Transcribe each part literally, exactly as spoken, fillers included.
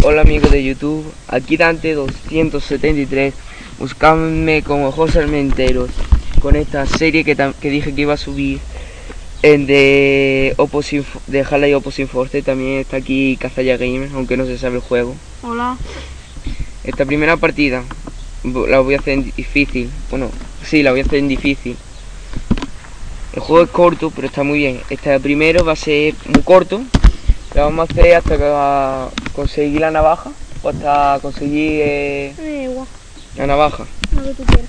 Hola amigos de YouTube, aquí Dante doscientos setenta y tres, buscadme como José Armenteros con esta serie que, que dije que iba a subir en de, Opposing, de Half-Life Opposing Force. También está aquí Kazaya Gamer, aunque no se sabe el juego. Hola. Esta primera partida la voy a hacer en difícil, bueno, sí, la voy a hacer en difícil. El juego es corto, pero está muy bien. Este primero va a ser muy corto. La vamos a hacer hasta que conseguir la navaja o hasta conseguir eh, Eh, guau. la navaja. Lo que tú quieras.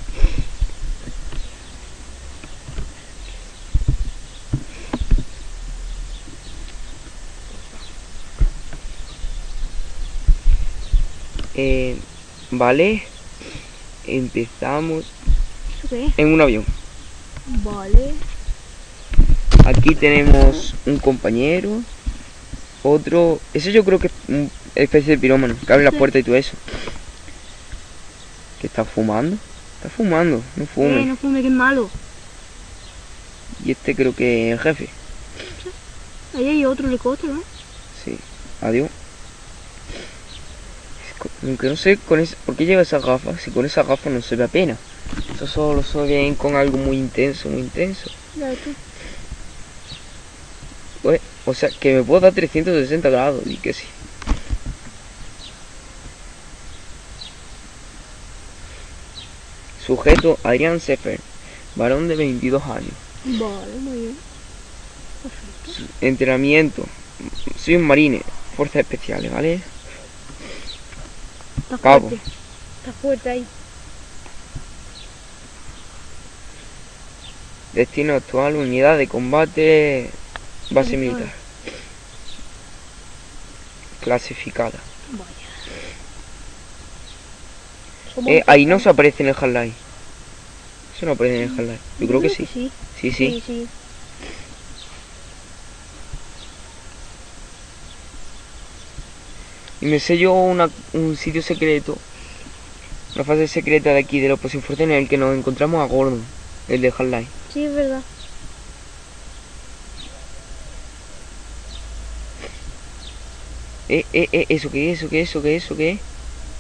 Eh, vale, empezamos ¿Eso qué es? en un avión. Vale. Aquí tenemos un compañero, otro, ese yo creo que es una especie de pirómano, que abre la Sí. puerta y todo eso. ¿Qué está fumando? Está fumando, no fume. Eh, no fume, que es malo. Y este creo que es el jefe. Ahí hay otro helicóptero, ¿no? Sí, adiós. Aunque no sé con ese, por qué lleva esas gafas, si con esas gafas no se ve apenas. Eso solo se ve con algo muy intenso, muy intenso. Ya ves tú. Pues, o sea, que me puedo dar trescientos sesenta grados, y que sí. Sujeto Adrián Sefer, varón de veintidós años. Vale, muy bien. Perfecto. Entrenamiento, soy un marine, fuerzas especiales, ¿vale? Está Cabo. fuerte. Está fuerte ahí. Destino actual, unidad de combate, base Vale. militar. Clasificada. Vaya. ¿Cómo Eh, está? ahí no se aparece en el Half-Life. Eso no aparece en el Half-Life. Yo creo que sí. sí. Sí, Sí, sí. sí. Y me sé yo una, un sitio secreto, una fase secreta de aquí de los Opposing Force en el que nos encontramos a Gordon, el de Half-Life. Sí, es verdad. Eh, eh, eh, ¿eso qué es? ¿Eso qué es? ¿Eso qué es? ¿Eso qué es?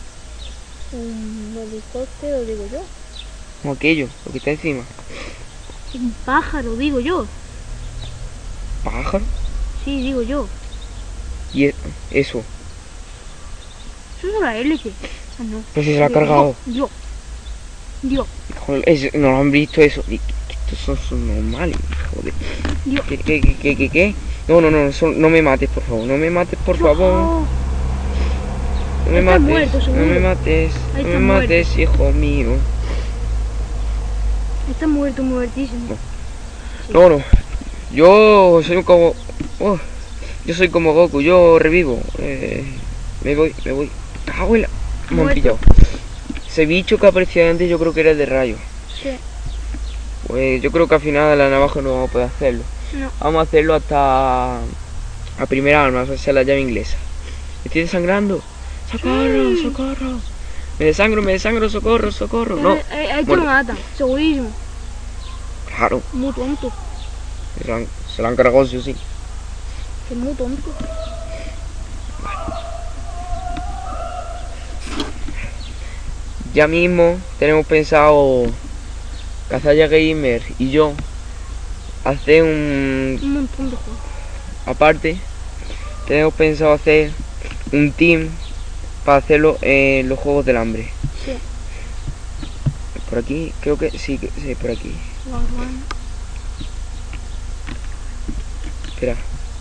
Un helicóptero, digo yo. Como aquello, lo que está encima. Un pájaro, digo yo. ¿Pájaro? Sí, digo yo. Y e- eso. Eso es una hélice. Ah, no. Pues si se la ha Digo, cargado. Dios. Dios. Joder, es- no lo han visto eso. Y que- que estos son, son normales, joder. Dios. ¿Qué, qué, qué, qué, qué, qué? No, no, no, son- no me mates, por favor. No me mates, por favor. No. No me Estás mates. muerto, No seguro. me mates. Ahí No me estás mates, hijo mío. Está muerto, muertísimo. No, no. Yo soy como... oh, yo soy como Goku. Yo revivo. Eh, me voy, me voy. Abuela. Me han Muerto. pillado. Ese bicho que aparecía antes yo creo que era el de rayo. Sí. Pues yo creo que al final de la navaja no vamos a poder hacerlo. No. Vamos a hacerlo hasta... a primera arma, o sea, la llave inglesa. ¿Me estoy desangrando? ¡Socorro, Sí. socorro! Me desangro, me desangro, socorro, socorro. No, Eh, eh, ahí te muerto. lo matan, segurísimo. Claro, Muy tonto. se lo han, se lo han cargado, sí o sí. Que es muy tonto. Ya mismo tenemos pensado, Kazaya Gamer y yo, hacer un... Un montón de juegos. aparte, tenemos pensado hacer un team para hacerlo en los Juegos del Hambre. Sí. Por aquí, creo que sí, que- sí, por aquí. La urbana. Espera.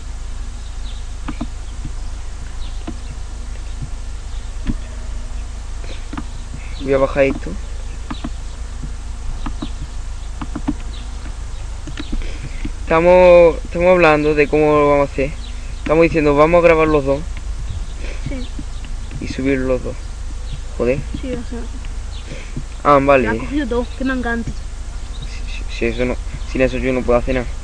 Voy a bajar esto. Estamos, estamos hablando de cómo lo vamos a hacer. Estamos diciendo, vamos a grabar los dos Sí, y subir los dos. Joder. sí, o sea. Ah, Ya vale. ha cogido dos, que me encanta. Si, si- si eso no, sin eso yo no puedo hacer nada.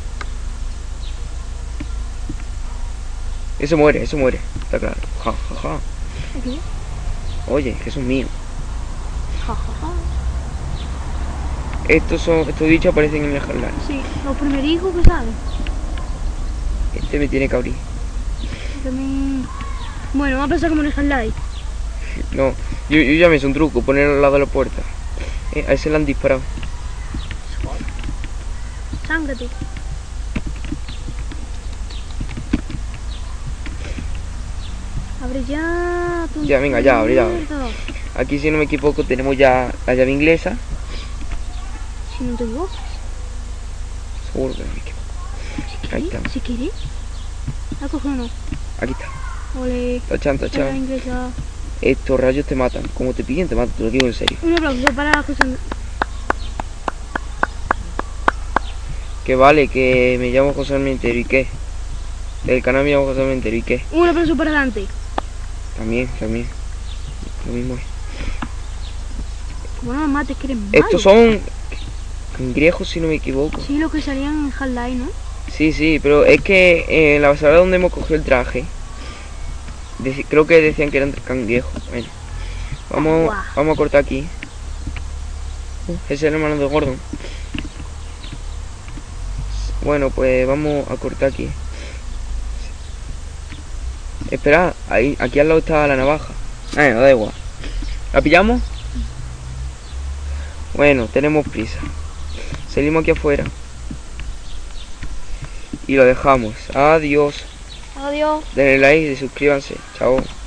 Eso muere, eso muere. Está claro. Ja, ja, ja. Aquí. Oye, que eso es mío. Ja, ja, ja. Estos son, estos bichos aparecen en el Half-Life. Sí, los primerijos que saben. Este me tiene que abrir. Que me... Bueno, vamos a pensar como en el Half-Life. No, yo, yo ya me hice un truco, poner al lado de la puerta. Eh, a ese le han disparado. Sángate. Abre ya. Tu Ya, venga, ya, abre ya, abre. mierda. Aquí, si no me equivoco, tenemos ya la llave inglesa. Si no te equivocas. Seguro que no me equivoco. Si Ahí quieres, está. si quieres. La coge o no. Aquí está. Ole. Tachan, La tachan. inglesa. Estos rayos te matan. Como te pillen, te matan. Te lo digo en serio. Un aplauso para José. Que vale, que me llamo José Armentero. ¿Y qué? El canal me llamo José Armentero. ¿Y qué? Un aplauso para Dante. También, también. Lo mismo es. Como no me mates, que eres malo. Estos son cangrejos, si no me equivoco. Sí, lo que salían en Half-Life, ¿no? Sí, sí, pero es que eh, en la basada donde hemos cogido el traje, deci- creo que decían que eran cangrejos. Bueno, vamos, Guau. vamos a cortar aquí. Uh, ese es el hermano de Gordon. Bueno, pues vamos a cortar aquí. Espera, ahí, aquí al lado está la navaja. Eh, no da igual. ¿La pillamos? Bueno, tenemos prisa. Salimos aquí afuera. Y lo dejamos. Adiós. Adiós. Denle like y suscríbanse. Chao.